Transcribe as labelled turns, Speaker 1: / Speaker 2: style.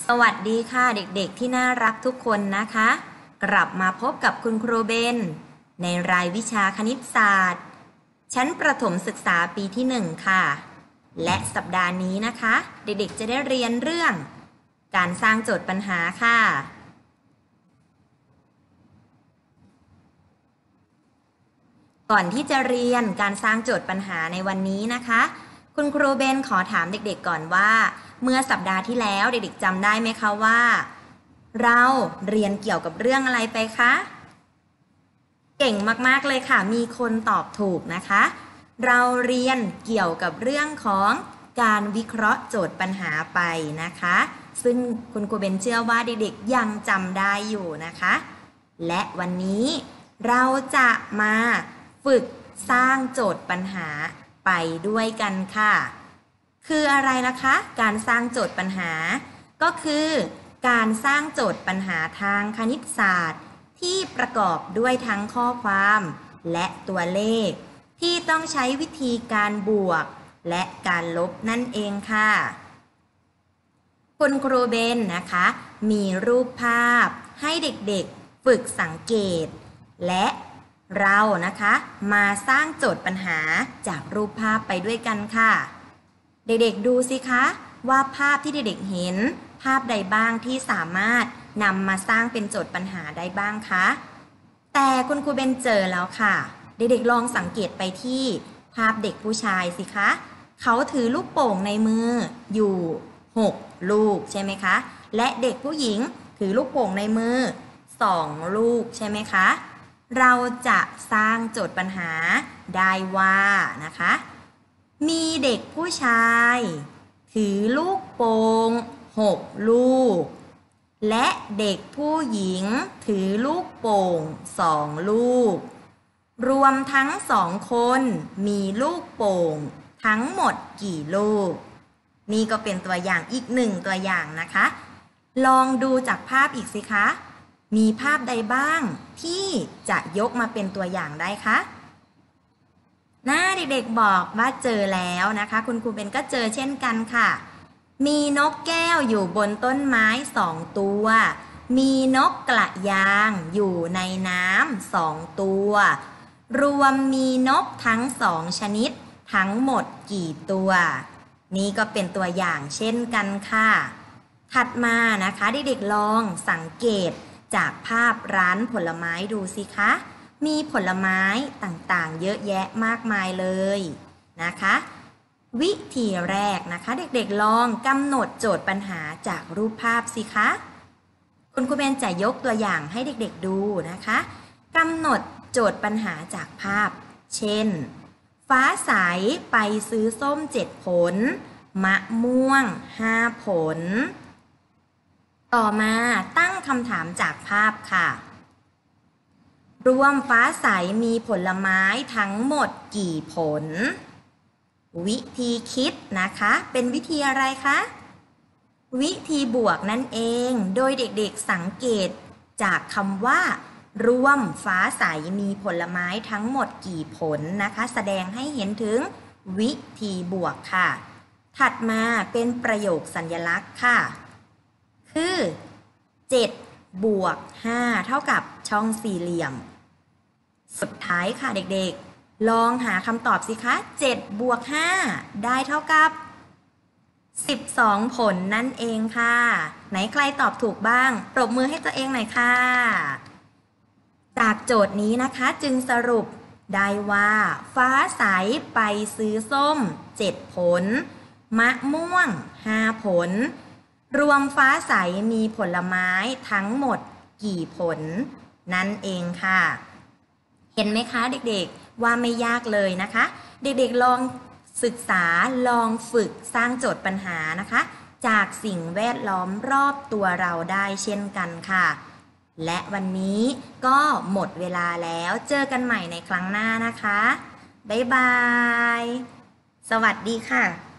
Speaker 1: สวัสดีค่ะเด็กๆที่น่ารักทุกคนนะคะกลับมาพบกับคุณครูเบนในรายวิชาคณิตศาสตร์ชั้นประถมศึกษาปีที่1ค่ะและสัปดาห์นี้นะคะเด็กๆจะได้เรียนเรื่องการสร้างโจทย์ปัญหาค่ะก่อนที่จะเรียนการสร้างโจทย์ปัญหาในวันนี้นะคะคุณครูเบนขอถามเด็กๆก่อนว่าเมื่อสัปดาห์ที่แล้วเด็กๆจำได้ไหมคะว่าเราเรียนเกี่ยวกับเรื่องอะไรไปคะเก่งมากๆเลยค่ะมีคนตอบถูกนะคะเราเรียนเกี่ยวกับเรื่องของการวิเคราะห์โจทย์ปัญหาไปนะคะซึ่งคุณครูเบนเชื่อว่าเด็กๆยังจำได้อยู่นะคะและวันนี้เราจะมาฝึกสร้างโจทย์ปัญหาไปด้วยกันค่ะคืออะไรล่ะคะการสร้างโจทย์ปัญหาก็คือการสร้างโจทย์ปัญหาทางคณิตศาสตร์ที่ประกอบด้วยทั้งข้อความและตัวเลขที่ต้องใช้วิธีการบวกและการลบนั่นเองค่ะคุณครูเบนนะคะมีรูปภาพให้เด็กๆฝึกสังเกตและเรานะคะมาสร้างโจทย์ปัญหาจากรูปภาพไปด้วยกันค่ะเด็กๆดูสิคะว่าภาพที่เด็กๆเห็นภาพใดบ้างที่สามารถนำมาสร้างเป็นโจทย์ปัญหาได้บ้างคะแต่คุณครูเบนเจอแล้วค่ะเด็กๆลองสังเกตไปที่ภาพเด็กผู้ชายสิคะเขาถือลูกโป่งในมืออยู่6ลูกใช่ไหมคะและเด็กผู้หญิงถือลูกโป่งในมือ2ลูกใช่ไหมคะเราจะสร้างโจทย์ปัญหาได้ว่านะคะมีเด็กผู้ชายถือลูกโป่ง6ลูกและเด็กผู้หญิงถือลูกโป่ง2ลูกรวมทั้ง2คนมีลูกโป่งทั้งหมดกี่ลูกนี่ก็เป็นตัวอย่างอีก1ตัวอย่างนะคะลองดูจากภาพอีกสิคะมีภาพใดบ้างที่จะยกมาเป็นตัวอย่างได้คะเด็กๆบอกว่าเจอแล้วนะคะคุณครูเบนก็เจอเช่นกันค่ะมีนกแก้วอยู่บนต้นไม้2ตัวมีนกกระยางอยู่ในน้ำ2ตัวรวมมีนกทั้ง2ชนิดทั้งหมดกี่ตัวนี่ก็เป็นตัวอย่างเช่นกันค่ะถัดมานะคะเด็กๆลองสังเกตจากภาพร้านผลไม้ดูสิคะมีผลไม้ต่างๆเยอะแยะมากมายเลยนะคะวิธีแรกนะคะเด็กๆลองกำหนดโจทย์ปัญหาจากรูปภาพสิคะคุณครูเบนจะยกตัวอย่างให้เด็กๆดูนะคะกำหนดโจทย์ปัญหาจากภาพเช่นฟ้าใสไปซื้อส้ม7ผลมะม่วง5ผลต่อมาตั้งคำถามจากภาพค่ะรวมฟ้าใสมีผลไม้ทั้งหมดกี่ผลวิธีคิดนะคะเป็นวิธีอะไรคะวิธีบวกนั่นเองโดยเด็กๆสังเกตจากคำว่ารวมฟ้าใสมีผลไม้ทั้งหมดกี่ผลนะคะแสดงให้เห็นถึงวิธีบวกค่ะถัดมาเป็นประโยคสัญลักษณ์ค่ะคือ7บวก5เท่ากับช่องสี่เหลี่ยมสุดท้ายค่ะเด็กๆลองหาคำตอบสิคะ7บวก5ได้เท่ากับ12ผลนั่นเองค่ะไหนใครตอบถูกบ้างปรบมือให้ตัวเองหน่อยค่ะจากโจทย์นี้นะคะจึงสรุปได้ว่าฟ้าใสไปซื้อส้ม7ผลมะม่วง5ผลรวมฟ้าใสมีผลไม้ทั้งหมดกี่ผลนั่นเองค่ะเห็นไหมคะเด็กๆว่าไม่ยากเลยนะคะเด็กๆลองศึกษาลองฝึกสร้างโจทย์ปัญหานะคะจากสิ่งแวดล้อมรอบตัวเราได้เช่นกันค่ะและวันนี้ก็หมดเวลาแล้วเจอกันใหม่ในครั้งหน้านะคะบ๊ายบายสวัสดีค่ะ